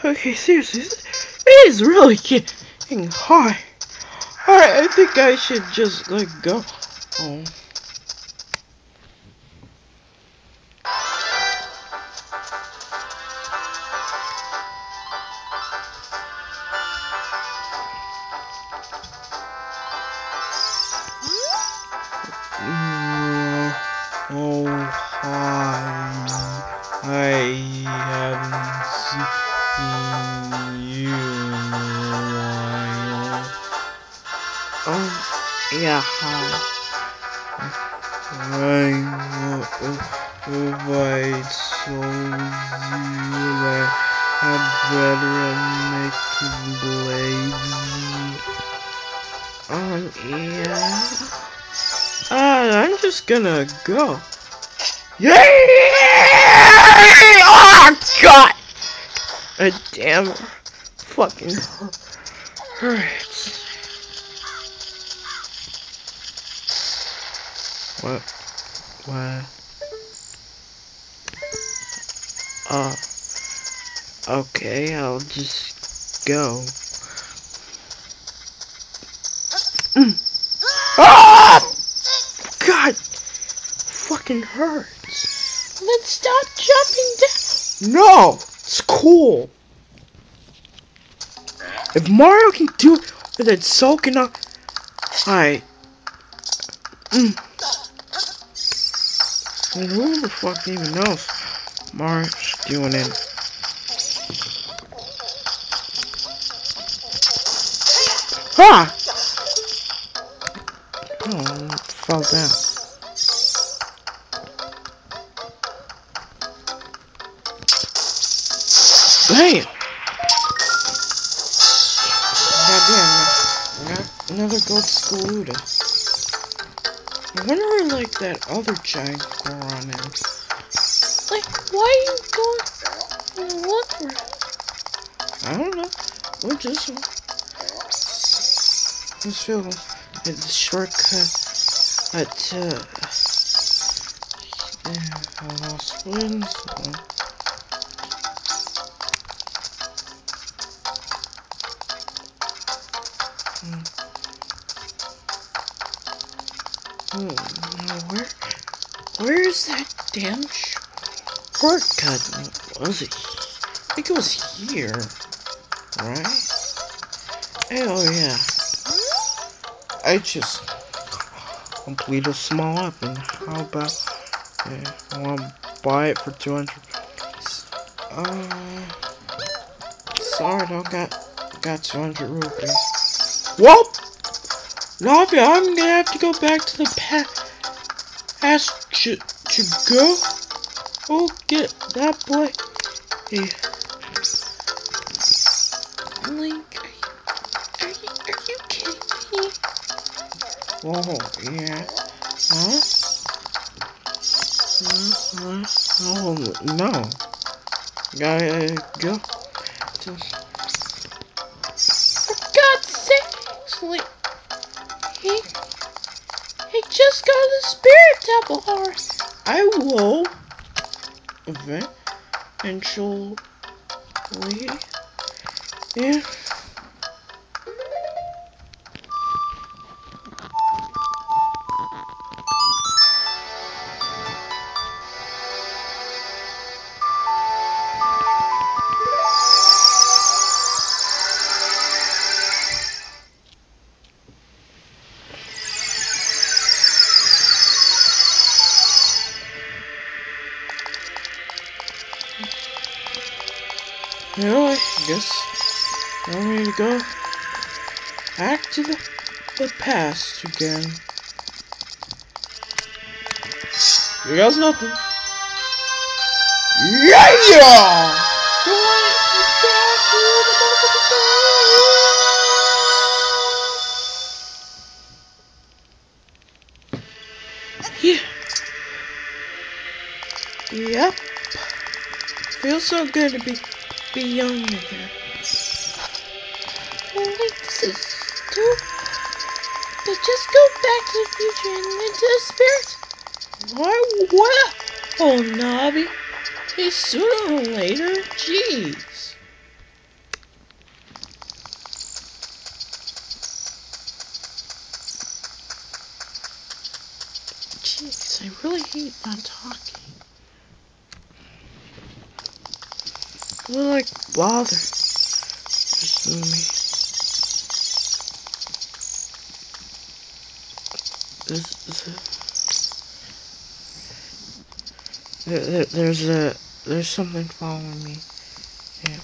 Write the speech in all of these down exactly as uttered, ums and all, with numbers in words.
Okay, seriously, it is really getting hard. Alright, I think I should just let go. Oh. Mm, oh, hi. I haven't seen you in a while. Oh, yeah, hi. I if I told you that I'm better at making blades. Um, yeah. Uh, I'm just gonna go. Yeah! Oh, God! A damn fucking hurts. What? What? Uh, okay, I'll just go. Mm. Ah! God! Fucking hurts. Let's stop jumping down. No! It's cool. If Mario can do it with that soaking up. Alright. Mm. And who the fuck even knows? Mario's doing it. Ha! Oh, fell down. Damn! Goddamn, I got another gold Skaluda. I wonder where, like, that other giant Goron is. Like, why are you going to look for it? I don't know. We're just... Let's feel it's a shortcut at, uh... yeah, Lost Winds. Hmm. Oh, no, where... Where is that damn shortcut? Was it? I think it was here, right? Oh yeah. I just completed a small up, and how about yeah, I want to buy it for two hundred. Uh, sorry, I don't got got two hundred rupees. Whoop! Navi, I'm gonna have to go back to the past. Ask to to go. Oh, get that boy. Hey. Link, are you, are you, are you kidding me? Whoa, yeah. Huh? Uh, oh, no. Gotta go. To... For God's sake, Link. He, he just got the spirit temple heart. I will. Eventually. Yeah. Well, I guess I need to go back to the, the past again. You guys nothing. Yeah! Yeah. Yep. Feels so good to be be young again. Well, like, this is stupid. But just go back to the future and into the spirit. Why? What? Oh, Navi. Hey, sooner or later? Jeez. really hate not talking. It will like bother just me. This, this, there, there, there's a there's something following me. Yeah.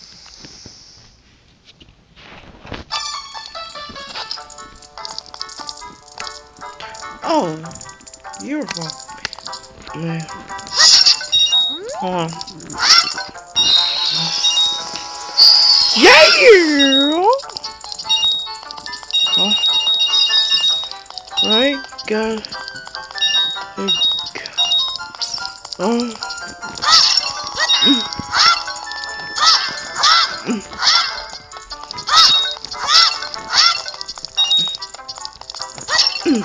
Oh, beautiful. Man. Hold on. Yeah! Oh. Right, got it. Oh. Mm. Mm. Mm.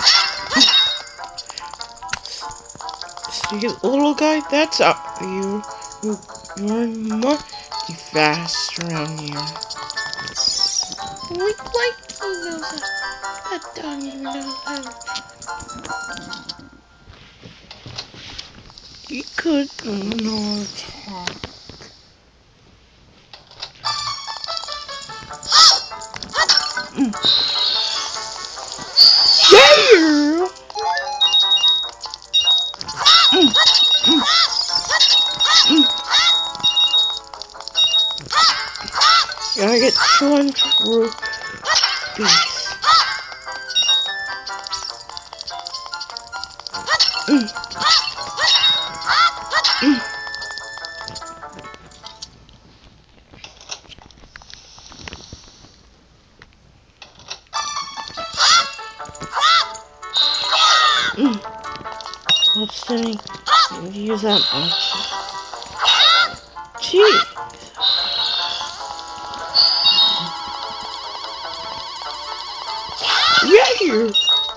See, little guy, that's up. You, you, you're mighty fast around here. Like, like he knows how. That dog even knows how. He could not talk. Mm. Yeah! Mm. Mm. Mm. Gotta get two hundred rupees. Mm. Mm. Mm. What's sitting? Use that much. Gee. Yeah, here.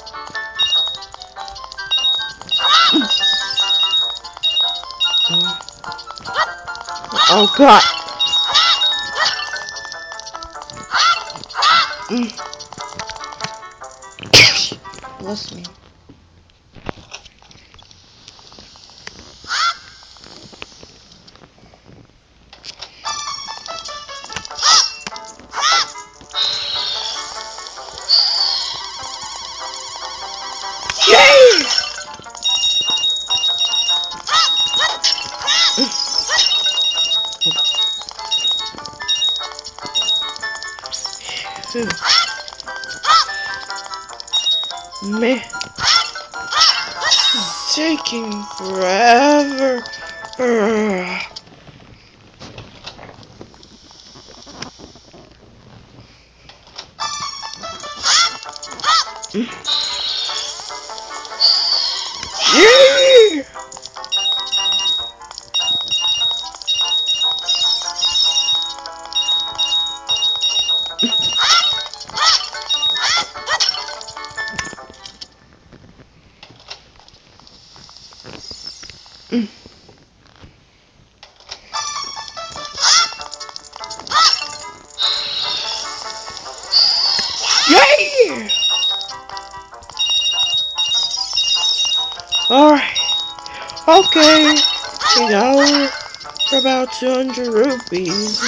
Mm. Uh, oh God. Mm. Bless me. Yay! Man, this is taking forever. Ugh. Yeah! Mm. Yeah! Alright. Okay. We got for about two hundred rupees.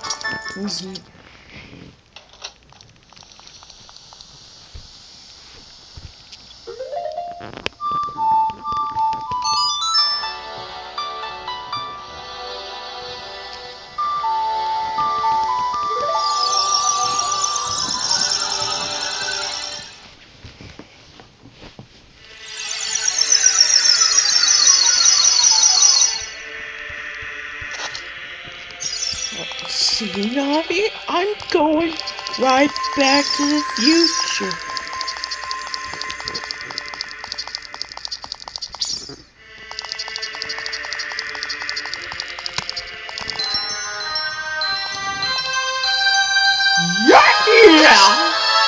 See, Nobby, I'm going right back to the future. Yeah!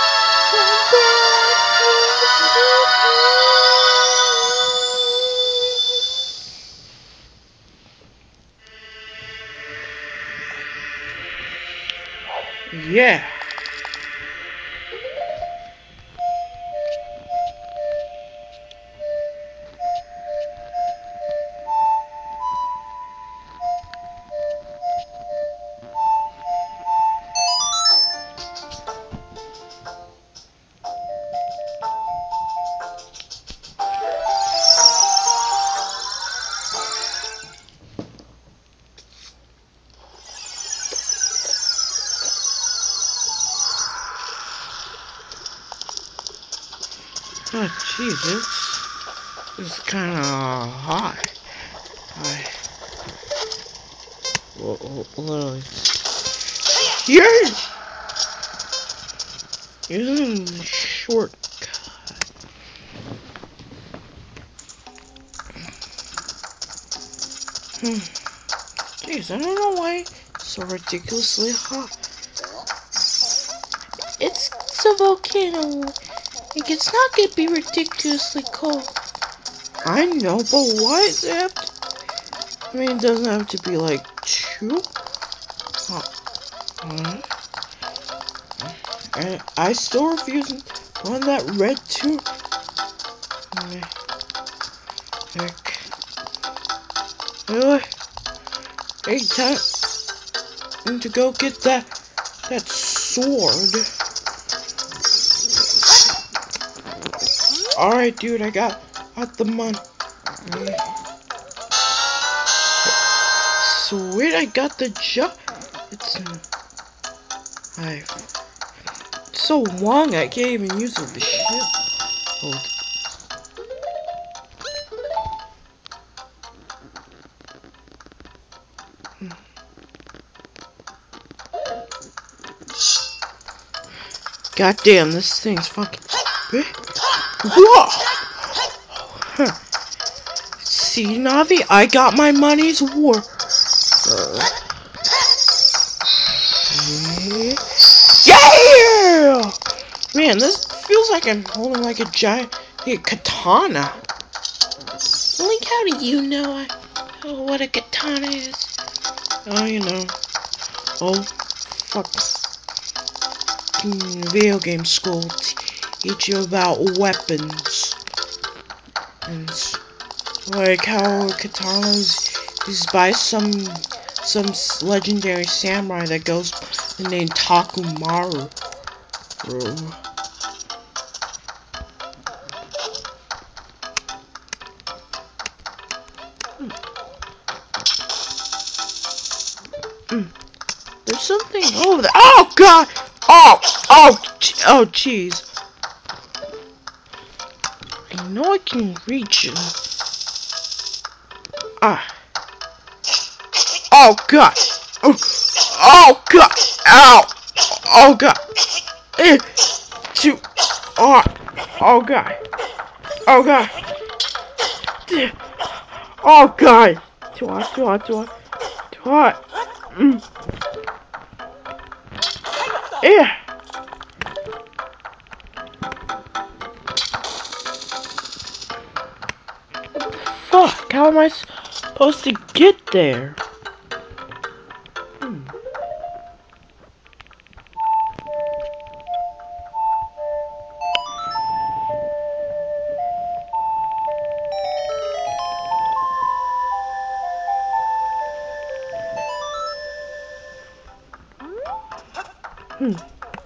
Yeah. Oh, Jesus. This is kind of hot. I... Well, literally. You're... Using the shortcut. Hmm. Jeez, I don't know why it's so ridiculously hot. It's, it's a volcano. Like, it's not gonna be ridiculously cold. I know, but why does it have to... I mean, it doesn't have to be, like, too hot. Hmm. And I still refuse to run that red too. Heck. Anyway, hey, time to go get that that sword. All right, dude, I got got the money. Sweet, I got the job. It's I. So long, I can't even use the ship. Hold. God damn, this thing's fucking big. Whoa! Huh. See, Navi, I got my money's worth. Yeah! Man, this feels like I'm holding like a giant a katana. Like, how do you know I, oh, what a katana is? Oh, you know. Oh, fuck. Video game school teach you about weapons. And like how katana is used by some some legendary samurai that goes named Takumaru. Bro. Mm. There's something over there. Oh god! Oh! Oh! Oh jeez. I know I can reach it. Ah. Oh god! Oh! Oh god! Ow! Oh god! Eh. Two. Oh! Oh god! Oh god! Oh god! Too hot! Too hot! Too hot! Too hot! Mm. Yeah. Fuck! How am I supposed to get there? Hmm. Hmm.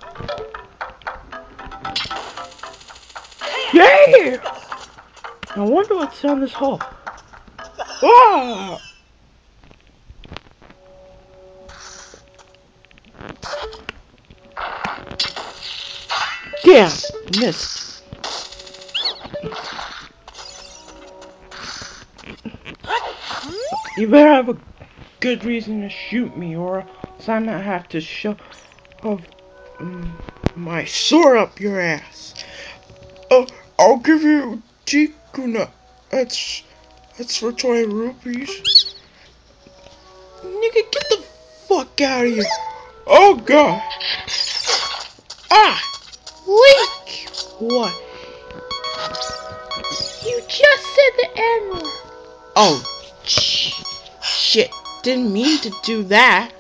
Yeah! I wonder what's down this hole. Ah! Damn! Missed. You better have a good reason to shoot me, or else I might have to shove um, my sword up your ass. Oh, I'll give you Chikuna. That's that's for twenty rupees. Nigga, get the fuck out of here. Oh god. Ah! Link! What? You just said the N-word. Oh, sh shit. Didn't mean to do that.